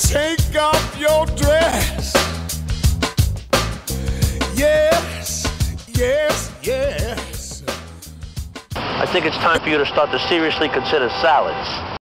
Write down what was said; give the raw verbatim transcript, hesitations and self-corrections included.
Take off your dress. Yes, yes, yes. I think it's time for you to start to seriously consider salads.